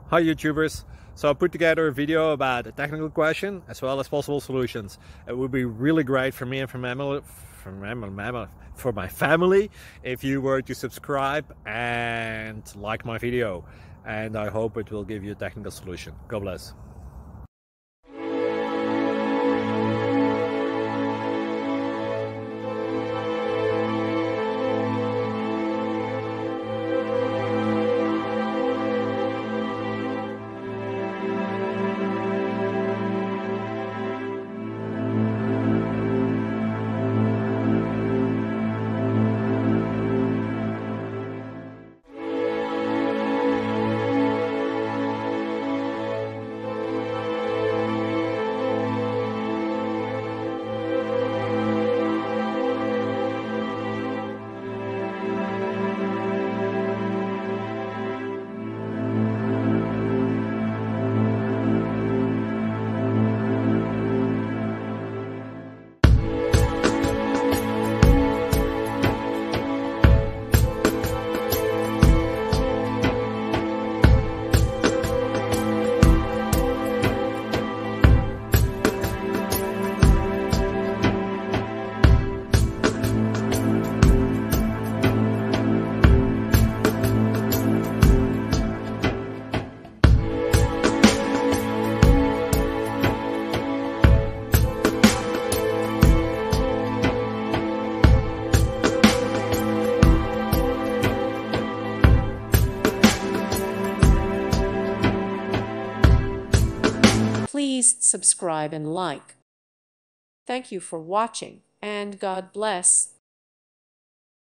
Hi YouTubers! So I put together a video about a technical question as well as possible solutions. It would be really great for me and for my family if you were to subscribe and like my video, and I hope it will give you a technical solution. God bless. Please subscribe and like. Thank you for watching, and God bless.